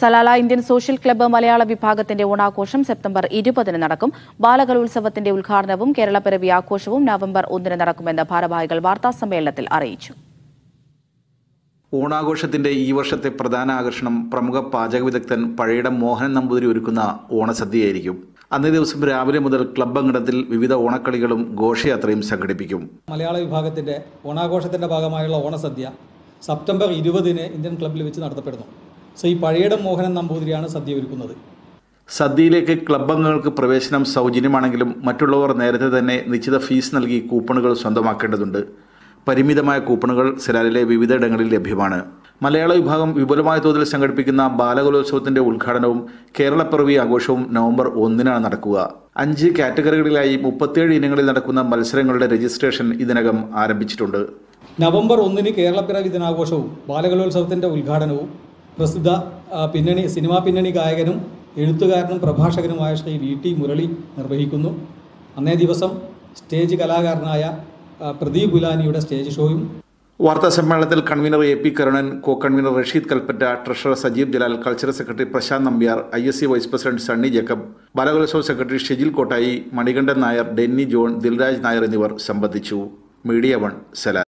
Salalah Indian social club മലയാള വിഭാഗത്തിന്റെ ഓണാഘോഷം September 20 നടക്കും. ബാലകലോത്സവത്തിന്റെ ഉദ്ഘാടനവും കേരളപ്പിറവി ആഘോഷവും നവംബർ 1 നടക്കുമെന്ന് ഭാരവാഹികൾ വാർത്താസമ്മേളനത്തിൽ അറിയിച്ചു. ഓണാഘോഷത്തിന്റെ ഈ വർഷത്തെ പ്രധാന ആകർഷണം പ്രമുഖ പാചക വിദഗ്ധൻ പഴയിടം മോഹനൻ നമ്പൂതിരി ഒരുക്കുന്ന ഓണസദ്യയായിരിക്കും. അന്നേ ദിവസം രാവിലെ മുതൽ ക്ലബ്ബ് അങ്കണത്തിൽ വിവിധ ഓണക്കളികളും ഘോഷയാത്രയും സംഘടിപ്പിക്കും. മലയാള വിഭാഗത്തിന്റെ ഓണാഘോഷത്തിന്റെ ഭാഗമായുള്ള ഓണസദ്യ സെപ്റ്റംബർ 20 ഇന്ത്യൻ ക്ലബ്ബിൽ വെച്ച് നടത്തപ്പെടുന്നു. ഈ പഴയിടം മോഹനൻ നമ്പൂതിരിയാണ് സദ്യ ഒരുക്കുന്നത്. സദ്യയിലേക്ക് ക്ലബ്ബ് അംഗങ്ങൾക്ക് പ്രവേശനം സൗജന്യമാണെങ്കിലും മറ്റുള്ളവർ നേരത്തെ തന്നെ നിശ്ചിത ഫീസ് നൽകി കൂപ്പണുകൾ സ്വന്തമാക്കേണ്ടതുണ്ട്. പരിമിതമായ കൂപ്പണുകൾ സലാലിലെ വിവിധയിടങ്ങളിൽ ലഭ്യമാണ്. മലയാള വിഭാഗം വിപുലമായ തോതിൽ സംഘടിപ്പിക്കുന്ന ബാലകലോത്സവത്തിന്റെ ഉദ്ഘാടനവും കേരളപ്പിറവി ആഘോഷവും നവംബർ 1 നടക്കുക. 5 കാറ്റഗറികളിലായി 37 ഇനങ്ങളിൽ നടക്കുന്ന മത്സരങ്ങളുടെ രജിസ്ട്രേഷൻ ഇതിനകം ആരംഭിച്ചിട്ടുണ്ട്. നവംബർ 1 കേരളപ്പിറവി ദിനാഘോഷവും ബാലകലോത്സവത്തിന്റെ ഉദ്ഘാടനവും പ്രസിദ്ധ സിനിമാ പിന്നണി ഗായകനും എഴുത്തുകാരനും പ്രഭാഷകനുമായ ശ്രീ VT മുരളി നിർവഹിക്കുന്നു. അന്നേ ദിവസം സ്റ്റേജ് കലാകാരനായ പ്രദീപ് ഗുലാനിയുടെ സ്റ്റേജ് ഷോയും. വാർത്താ സമ്മേളനത്തിൽ convener AP Karunan, co convener Rasheed Kalpetta, treasurer Sajeev Jalal, cultural secretary Prashant Nambiar, ISC vice president Sunny Jacob, ബാലകലോത്സവ സെക്രട്ടറി ഷെജിൽ കോട്ടായി, മണികണ്ഠൻ നായർ, ഡെന്നി ജോൺ, ദിൽരാജ് നായർ എന്നിവർ സംബന്ധിച്ചു. Media 1 Salalah.